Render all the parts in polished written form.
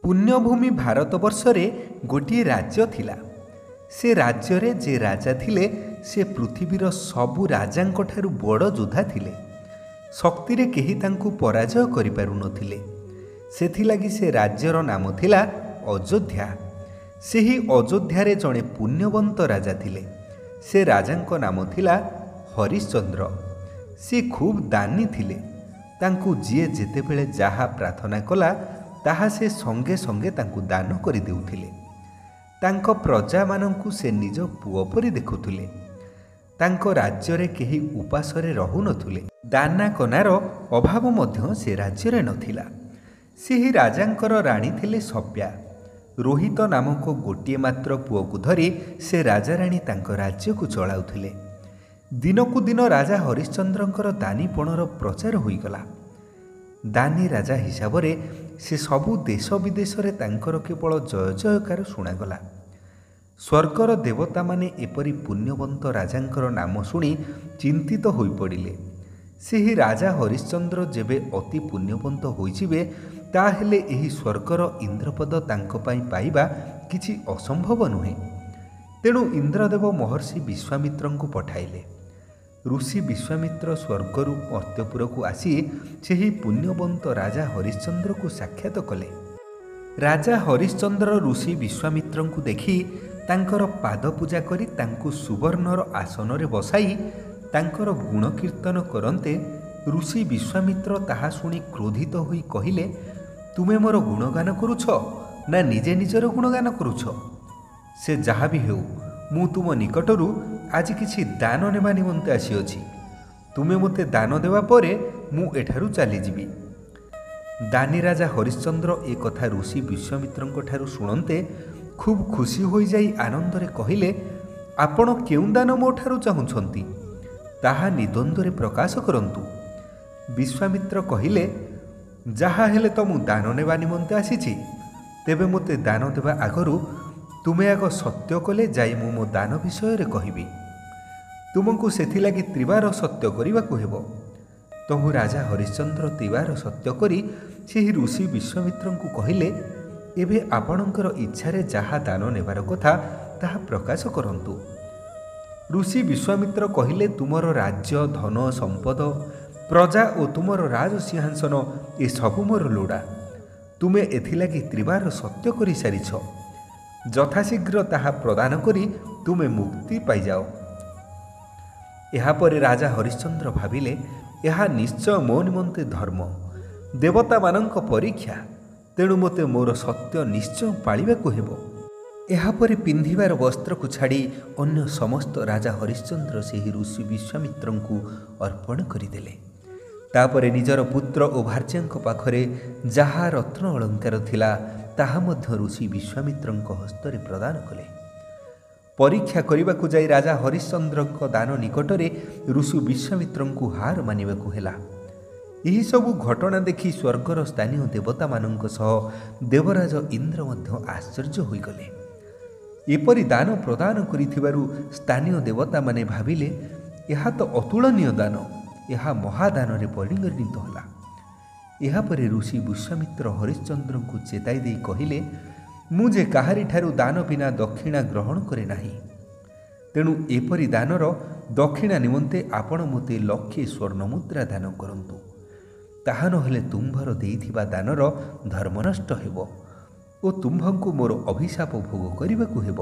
पुण्यभूमि भारतवर्षरे गोटे राज्य थिला। से राज्य जे राजा थिले से पृथ्वीर सबु राजांक ठारु बड़ योद्धा थिले। शक्ति रे केही तांकु पराजय करि पारु नथिले। सेथिलागि से राज्यर नाम थिला अयोध्या। सेही अयोध्यारे जणे पुण्यवंत राजा थिले। से राजांक नाम थिला हरिश्चंद्र। से खूब दानी थिले। तांकु जिए जेतेबेले जाहा प्रार्थना कला ताहा से संगे संगे तांकु दान करि देउथिले। तांको प्रजा मानंकु से निज पुओ परि देखुथिले। तांको राज्य रे केही उपासरे रहु नथुले। दाना कनार अभाव मध्य से राज्य रे नथिला। सेही राजांकर राणी थिले सभ्या। रोहित नामक गोटिए मात्र पुओकु धरी से राजा राणी तांको राज्य को चलाउथिले। दिनकु दिन राजा हरिश्चंद्रंकर दानीपणर प्रचार होईगला। दानी राजा हिसाब रे से सबु देश विदेश रे तांकर केवल जय जयकार शुणागला। स्वर्गर देवता माने एपरी पुण्यवंत राजांकर नाम शुणी चिंतित होई पड़िले। सेही राजा हरिश्चंद्र जेबे अति पुण्यवंत होइजिबे ताहेले एही स्वर्गर इंद्रपद तांको पाई पाइबा किछि असंभव नुहे। तेणु इंद्रदेव महर्षि विश्वामित्रंकु पठाइले। ऋषि विश्वामित्र स्वर्गरु मर्त्यपुर को आसी सेही पुण्यवंत राजा हरिश्चंद्र को साक्षात कले। राजा हरिश्चंद्र ऋषि विश्वामित्रंकु देखि तांकर पाद पूजा करी तांकु सुवर्णर आसन रे बसाई तांकर गुण कीर्तन करन्ते ऋषि विश्वामित्र ताहा शुणी क्रोधित होई कहिले, तुमे मोर गुणगान करुछ ना निजे निजर गुणगान करुछ? से जहा भी हेउ मु तुम निकटरू आज किछि दान नेबा निमंते आसीअछि। तुमे मोते दान देवा परे मु एठारु चली जिबि। दानी राजा हरिश्चंद्र ए कथा ऋषि विश्वामित्रंक ठारु शुणन्ते खूब खुशी होई जाई आनंदरे कहिले, आपण केउ दान मो ठारु चाहुछंती ताहा निद्वंद्वरे प्रकाश करंतु। विश्वामित्र कहिले, जहा हेले तो मु दान नेबा निमंते आसीछि। तेबे मोते दान देबा आगरु तुमे आग सत्य कले जाई मु मो दान विषय रे कहिबि। तुमको सेथिलागि त्रिवार सत्य करिबाकु हेबो। तहु राजा हरिश्चंद्र त्रिवार सत्य करी सेही ऋषि विश्वामित्रंकु कहिले, एबे आपणकर इच्छारे जहा दान नेबार कथा ताहा प्रकाश करंतु। ऋषि विश्वामित्र कहिले, तुमर राज्य धन संपद प्रजा और तुमर राज सिंहासन ए सबु मोर लोड़ा। तुमे एथिलागि त्रिवार सत्य करि सारिछ। यथाशीघ्र ताहा प्रदान करी तुमे मुक्ति पाई जाओ। एहा परे राजा हरिश्चंद्र भाविले, एहा निश्चय मो निमंते धर्म देवता मानंक परीक्षा। तेणु मोते मोर सत्य निश्चय पालिबाकु हेबो। एहा परे पिंधिबार वस्त्र को छाड़ी अन्य समस्त राजा हरिश्चंद्र सेही ऋषि विश्वामित्रंकु अर्पण करिदेले। तापरे निजर पुत्र और भार्यांक पाखरे जहा रत्न अलंकार थिला ताहा मध्य ऋषि विश्वामित्रंक हस्तरे प्रदान कले। परीक्षा करिबाकु जाई राजा हरिश्चंद्रंक दान निकटरे ऋषि विश्वामित्रंकु हार मानिबाकु हेला। एही सबु घटना देखि स्वर्गर स्थानीय देवता मानंक सह देवराज इंद्र मध्य आश्चर्य होइगले। एपरि दान प्रदान करिथिबारु स्थानीय देवता माने भाविले, एहा तो अतुलनीय दान, एहा महादान रे परिगणित होला। एहा परे ऋषि विश्वामित्र हरिश्चंद्र को चेताई दे कहिले, मुझे काहारी ठारू दान बिना दक्षिणा ग्रहण करे नाही। तेणु एपरि दानर दक्षिणा निमंते आपण मोते लक्षे स्वर्ण मुद्रा दान करंतु। ताहा नहेले तुम्भर देइथिबा दानर धर्म नष्ट हेबो ओ तुम्भंकु मोर अभिशाप भोग करिबाकु हेबो।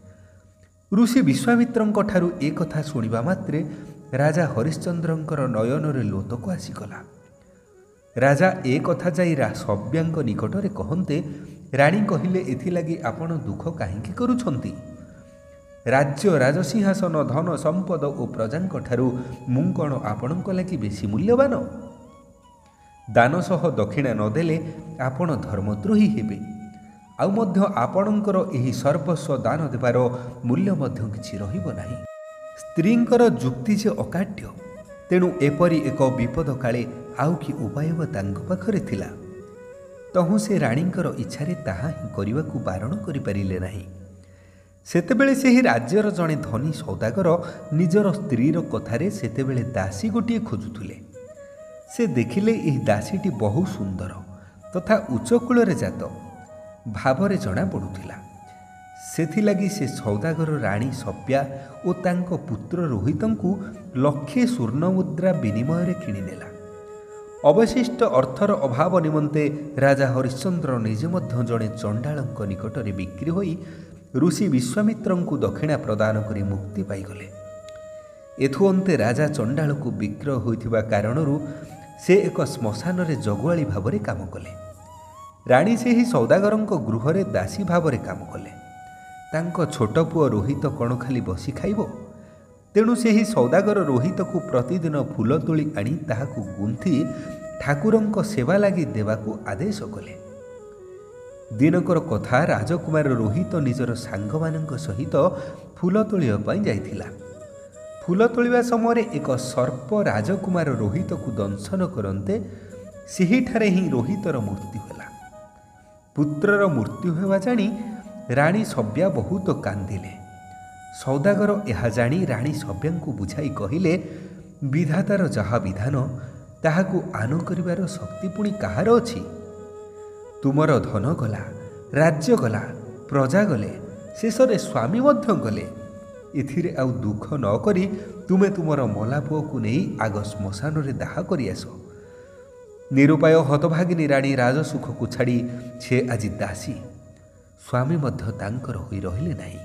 ऋषि विश्वामित्रंक ठारू ए कथा सुनिबा मात्रे राजा हरिश्चंद्रंकर नयनरे लोतक आसीगला। राजा ए कथा जाई सभ्यांक निकटरे कहन्ते, राणी कहिले, एथिलागि आपण दुख काहेकि करुछंती? राज्य राजसिंहासन धन संपद और प्रजांक ठारू मु कण आपणक लागि बेसी मूल्यवान? दान सह दक्षिणा नदेले आपण धर्मद्रोही हेबे। आउ मध्य आपणकर एही सर्वस्व दान देवार मूल्य मध्य किछि रहिबो नाही। स्त्रींकर जुक्ति जे अकाट्य। तेणु एपरी एक विपद काले आउ कि उपाय तांक पाखरे थिला। तहु से राणींकर इच्छारे ताहा ही करिबाकु बारण करि परिले नाही। सेतेबेले सेही राज्यर जणे धनी सौदागर निजर स्त्रीर कथारे सेतेबेले दासी गोटिए खोजुथुले। से देखिले एही दासीटी बहु सुंदर तथा उच्च कूलरे जात। ଭାବରେ ଜଣାପଡ଼ୁଥିଲା। ସେଥିଲାଗି ସେ ସୌଦାଗର ରାଣୀ ସବ୍ୟା ଓ ତାଙ୍କ ପୁତ୍ର ରୋହିତଙ୍କୁ ଲକ୍ଷେ ସ୍ୱର୍ଣ୍ଣମୁଦ୍ରା ବିନିମୟରେ କିଣିନେଲା। ଅବଶିଷ୍ଟ ଅର୍ଥର ଅଭାବ ନିମନ୍ତେ ରାଜା ହରିଶ୍ଚନ୍ଦ୍ର ନିଜେ ମଧ୍ୟ ଜଣେ ଚଣ୍ଡାଳଙ୍କ ନିକଟରେ ବିକ୍ରି ହୋଇ ଋଷି ବିଶ୍ୱାମିତ୍ରଙ୍କୁ ଦକ୍ଷିଣା ପ୍ରଦାନ କରି ମୁକ୍ତି ପାଇଗଲେ। ଏଥୁ ଅନ୍ତେ ରାଜା ଚଣ୍ଡାଳକୁ ବିକ୍ରୟ ହୋଇଥିବା କାରଣରୁ ସେ ଏକ ଶ୍ମଶାନରେ ଜଗୁଆଳି ଭାବରେ କାମ କଲେ। ରାଣୀ ସେହି ସୌଦାଗରଙ୍କ ଗୃହରେ ଦାସୀ ଭାବରେ କାମ କଲେ। ତାଙ୍କ ଛୋଟ ପୁଅ ରୋହିତ କ'ଣ ଖାଲି ବସି ଖାଇବ? ତେଣୁ ସେହି ସୌଦାଗର ରୋହିତକୁ ପ୍ରତିଦିନ ଫୁଲ ତୋଳି ଆଣି ତାହାକୁ ଗୁନ୍ଥି ଠାକୁରଙ୍କ ସେବା ଲାଗି ଦେବାକୁ ଆଦେଶ କଲେ। ଦିନକର କଥା, ରାଜକୁମାର ରୋହିତ ନିଜର ସାଙ୍ଗମାନଙ୍କ ସହିତ ଫୁଲ ତୋଳିବା ପାଇଁ ଯାଇଥିଲା। ଫୁଲ ତୋଳିବା ସମୟରେ ଏକ ସର୍ପ ରାଜକୁମାର ରୋହିତକୁ ଦଂଶନ କରନ୍ତେ ସେହିଠାରେ ହିଁ ରୋହିତର ମୃତ୍ୟୁ ହେଲା। ପୁତ୍ରର ମୃତ୍ୟୁ ହେବା ଜାଣି ରାଣୀ ସବ୍ୟା ବହୁତ କାନ୍ଦିଲେ। ସୌଦାଗର ଏହା ଜାଣି ରାଣୀ ସବ୍ୟାଙ୍କୁ ବୁଝାଇ କହିଲେ, ବିଧାତାର ଯାହା ବିଧାନ ତାହାକୁ ଆନ କରିବାର ଶକ୍ତି ପୁଣି କାହାର ଅଛି? ତୁମର ଧନ ଗଲା, ରାଜ୍ୟ ଗଲା, ପ୍ରଜା ଗଲେ, ଶେଷରେ ସ୍ୱାମୀ ମଧ୍ୟ ଗଲେ। ଏଥିରେ ଆଉ ଦୁଃଖ ନ କରି ତୁମେ ତୁମର ମଲା ପୁଅକୁ ନେଇ ଆଗ ଶ୍ମଶାନରେ ଦାହ କରି ଆସ। ନିରୁପାୟ ହତଭାଗିନୀ ରାଣୀ ରାଜସୁଖକୁ ଛାଡ଼ି ସେ ଆଜି ଦାସୀ। ସ୍ୱାମୀ ମଧ୍ୟ ତାଙ୍କର ହୋଇ ରହିଲେ ନାହିଁ।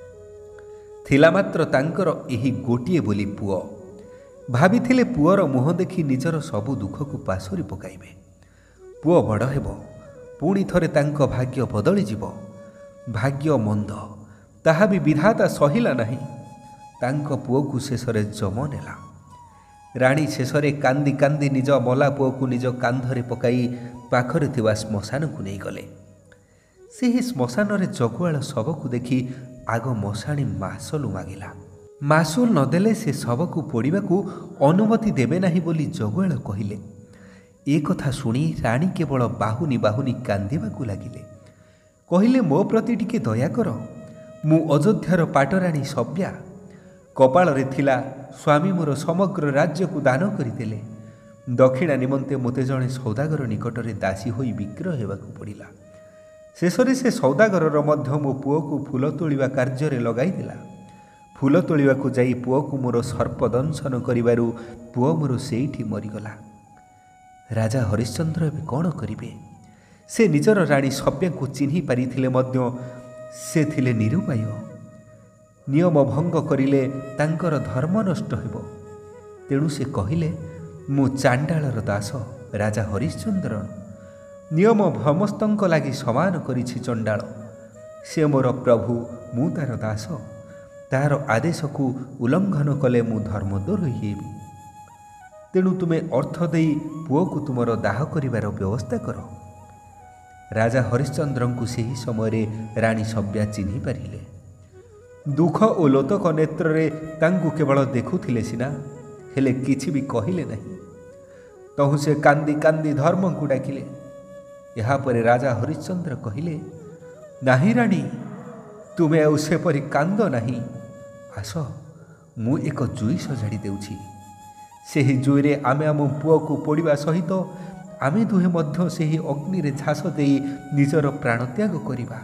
ଥିଲା ମାତ୍ର ତାଙ୍କର ଏହି ଗୋଟିଏ ବୋଲି ପୁଅ। ଭାବିଥିଲେ ପୁଅର ମୁହଁ ଦେଖି ନିଜର ସବୁ ଦୁଃଖକୁ ପାସୋରି ପକାଇବେ। ପୁଅ ବଡ଼ ହେବ, ପୁଣି ଥରେ ତାଙ୍କ ଭାଗ୍ୟ ବଦଳିଯିବ। ଭାଗ୍ୟ ମନ୍ଦ, ତାହା ବି ବିଧାତା ସହିଲା ନାହିଁ। ତାଙ୍କ ପୁଅକୁ ଶେଷରେ ଯମ ନେଲା। ରାଣୀ ଶେଷରେ କାନ୍ଦି କାନ୍ଦି ନିଜ ମଲା ପୁଅକୁ ନିଜ କାନ୍ଧରେ ପକାଇ ପାଖରେ ଥିବା ଶ୍ମଶାନକୁ ନେଇଗଲେ। ସେହି ଶ୍ମଶାନରେ ଜଗୁଆଳ ଶବକୁ ଦେଖି ଆଗ ମଶାଣୀ ମାସୁଲ ମାଗିଲା। ମାସୁଲ ନଦେଲେ ସେ ଶବକୁ ପୋଡ଼ିବାକୁ ଅନୁମତି ଦେବେ ନାହିଁ ବୋଲି ଜଗୁଆଳ କହିଲେ। ଏ କଥା ଶୁଣି ରାଣୀ କେବଳ ବାହୁନି ବାହୁନି କାନ୍ଦିବାକୁ ଲାଗିଲେ। କହିଲେ, ମୋ ପ୍ରତି ଟିକେ ଦୟା କର। ମୁଁ ଅଯୋଧ୍ୟାର ପାଟରାଣୀ ସବ୍ୟା। କପାଳରେ ଥିଲା ସ୍ୱାମୀ ମୋର ସମଗ୍ର ରାଜ୍ୟକୁ ଦାନ କରିଦେଲେ। ଦକ୍ଷିଣା ନିମନ୍ତେ ମୋତେ ଜଣେ ସୌଦାଗର ନିକଟରେ ଦାସୀ ହୋଇ ବିକ୍ରୟ ହେବାକୁ ପଡ଼ିଲା। ଶେଷରେ ସେ ସୌଦାଗରର ମଧ୍ୟ ମୋ ପୁଅକୁ ଫୁଲ ତୋଳିବା କାର୍ଯ୍ୟରେ ଲଗାଇଦେଲା। ଫୁଲ ତୋଳିବାକୁ ଯାଇ ପୁଅକୁ ମୋର ସର୍ପ ଦଂଶନ କରିବାରୁ ପୁଅ ମୋର ସେଇଠି ମରିଗଲା। ରାଜା ହରିଶ୍ଚନ୍ଦ୍ର ଏବେ କ'ଣ କରିବେ? ସେ ନିଜର ରାଣୀ ସବ୍ୟାଙ୍କୁ ଚିହ୍ନି ପାରିଥିଲେ ମଧ୍ୟ ସେ ଥିଲେ ନିରୁପାୟ। ନିୟମ ଭଙ୍ଗ କରିଲେ ତାଙ୍କର ଧର୍ମ ନଷ୍ଟ ହେବ। ତେଣୁ ସେ କହିଲେ, ମୁଁ ଚାଣ୍ଡାଳର ଦାସ ରାଜା ହରିଶ୍ଚନ୍ଦ୍ର। ନିୟମ ସମସ୍ତଙ୍କ ଲାଗି ସମାନ କରିଛି ଚଣ୍ଡାଳ। ସେ ମୋର ପ୍ରଭୁ, ମୁଁ ତାର ଦାସ। ତାହାର ଆଦେଶକୁ ଉଲ୍ଲଙ୍ଘନ କଲେ ମୁଁ ଧର୍ମଦ୍ରୋହୀ ହେବି। ତେଣୁ ତୁମେ ଅର୍ଥ ଦେଇ ପୁଅକୁ ତୁମର ଦାହ କରିବାର ବ୍ୟବସ୍ଥା କର। ରାଜା ହରିଶ୍ଚନ୍ଦ୍ରଙ୍କୁ ସେହି ସମୟରେ ରାଣୀ ସବ୍ୟା ଚିହ୍ନି ପାରିଲେ। ଦୁଃଖ ଓ ଲୋତକ ନେତ୍ରରେ ତାଙ୍କୁ କେବଳ ଦେଖୁଥିଲେ ସିନା, ହେଲେ କିଛି ବି କହିଲେ ନାହିଁ। ତହୁଁ ସେ କାନ୍ଦି କାନ୍ଦି ଧର୍ମଙ୍କୁ ଡାକିଲେ। ଏହାପରେ ରାଜା ହରିଶ୍ଚନ୍ଦ୍ର କହିଲେ, ନାହିଁ ରାଣୀ, ତୁମେ ଆଉ ସେପରି କାନ୍ଦ ନାହିଁ। ଆସ, ମୁଁ ଏକ ଜୁଇ ସଜାଡ଼ି ଦେଉଛି। ସେହି ଜୁଇରେ ଆମେ ଆମ ପୁଅକୁ ପୋଡ଼ିବା ସହିତ ଆମେ ଦୁହେଁ ମଧ୍ୟ ସେହି ଅଗ୍ନିରେ ଝାସ ଦେଇ ନିଜର ପ୍ରାଣତ୍ୟାଗ କରିବା।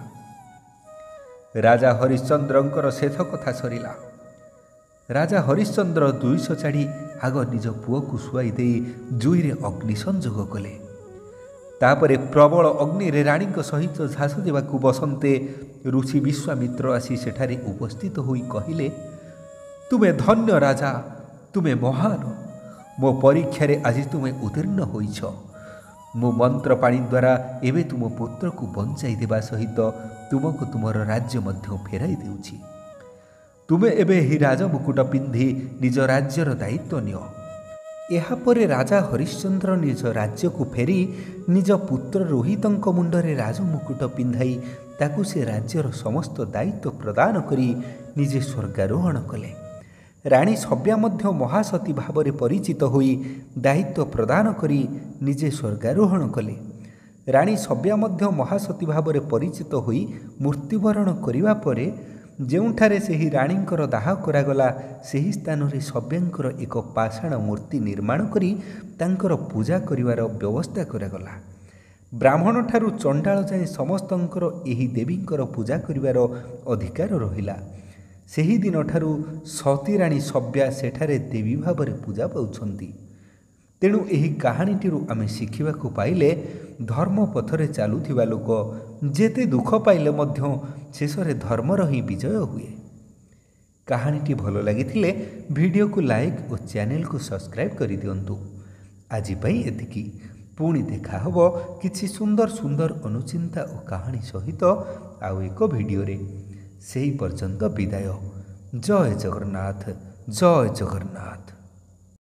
ରାଜା ହରିଶ୍ଚନ୍ଦ୍ରଙ୍କର ଶେଷ କଥା ସରିଲା। ରାଜା ହରିଶ୍ଚନ୍ଦ୍ର ଜୁଇ ସଜାଡ଼ି ଆଗ ନିଜ ପୁଅକୁ ଶୁଆଇ ଦେଇ ଜୁଇରେ ଅଗ୍ନି ସଂଯୋଗ କଲେ। ତାପରେ ପ୍ରବଳ ଅଗ୍ନିରେ ରାଣୀଙ୍କ ସହିତ ଝାସ ଦେବାକୁ ବସନ୍ତେ ଋଷି ବିଶ୍ୱାମିତ୍ର ଆସି ସେଠାରେ ଉପସ୍ଥିତ ହୋଇ କହିଲେ, ତୁମେ ଧନ୍ୟ ରାଜା, ତୁମେ ମହାନ। ମୋ ପରୀକ୍ଷାରେ ଆଜି ତୁମେ ଉତ୍ତୀର୍ଣ୍ଣ ହୋଇଛ। ମୋ ମନ୍ତ୍ର ପାଣି ଦ୍ୱାରା ଏବେ ତୁମ ପୁତ୍ରକୁ ବଞ୍ଚାଇ ଦେବା ସହିତ ତୁମକୁ ତୁମର ରାଜ୍ୟ ମଧ୍ୟ ଫେରାଇ ଦେଉଛି। ତୁମେ ଏବେ ଏହି ରାଜମୁକୁଟ ପିନ୍ଧି ନିଜ ରାଜ୍ୟର ଦାୟିତ୍ୱ ନିଅ। ଏହାପରେ ରାଜା ହରିଶ୍ଚନ୍ଦ୍ର ନିଜ ରାଜ୍ୟକୁ ଫେରି ନିଜ ପୁତ୍ର ରୋହିତଙ୍କ ମୁଣ୍ଡରେ ରାଜମୁକୁଟ ପିନ୍ଧାଇ ତାକୁ ସେ ରାଜ୍ୟର ସମସ୍ତ ଦାୟିତ୍ୱ ପ୍ରଦାନ କରି ନିଜେ ସ୍ୱର୍ଗାରୋହଣ କଲେ। ରାଣୀ ସବ୍ୟା ମଧ୍ୟ ମହାସତୀ ଭାବରେ ପରିଚିତ ହୋଇ ଦାୟିତ୍ୱ ପ୍ରଦାନ କରି ନିଜେ ସ୍ୱର୍ଗାରୋହଣ କଲେ। ରାଣୀ ସବ୍ୟା ମଧ୍ୟ ମହାସତୀ ଭାବରେ ପରିଚିତ ହୋଇ ମୃତ୍ୟୁବରଣ କରିବା ପରେ ଯେଉଁଠାରେ ସେହି ରାଣୀଙ୍କର ଦାହ କରାଗଲା, ସେହି ସ୍ଥାନରେ ସବ୍ୟାଙ୍କର ଏକ ପାଷାଣ ମୂର୍ତ୍ତି ନିର୍ମାଣ କରି ତାଙ୍କର ପୂଜା କରିବାର ବ୍ୟବସ୍ଥା କରାଗଲା। ବ୍ରାହ୍ମଣଠାରୁ ଚଣ୍ଡାଳ ଯାଏ ସମସ୍ତଙ୍କର ଏହି ଦେବୀଙ୍କର ପୂଜା କରିବାର ଅଧିକାର ରହିଲା। ସେହିଦିନଠାରୁ ସତୀରାଣୀ ସବ୍ୟା ସେଠାରେ ଦେବୀ ଭାବରେ ପୂଜା ପାଉଛନ୍ତି। ତେଣୁ ଏହି କାହାଣୀଟିରୁ ଆମେ ଶିଖିବାକୁ ପାଇଲେ ଧର୍ମ ପଥରେ ଚାଲୁଥିବା ଲୋକ ଯେତେ ଦୁଃଖ ପାଇଲେ ମଧ୍ୟ ଶେଷରେ ଧର୍ମର ହିଁ ବିଜୟ ହୁଏ। କାହାଣୀଟି ଭଲ ଲାଗିଥିଲେ ଭିଡ଼ିଓକୁ ଲାଇକ୍ ଓ ଚ୍ୟାନେଲକୁ ସବସ୍କ୍ରାଇବ୍ କରିଦିଅନ୍ତୁ। ଆଜି ପାଇଁ ଏତିକି। ପୁଣି ଦେଖା ହେବ କିଛି ସୁନ୍ଦର ସୁନ୍ଦର ଅନୁଚିନ୍ତା ଓ କାହାଣୀ ସହିତ ଆଉ ଏକ ଭିଡ଼ିଓରେ। ସେହି ପର୍ଯ୍ୟନ୍ତ ବିଦାୟ। ଜୟ ଜଗନ୍ନାଥ, ଜୟ ଜଗନ୍ନାଥ।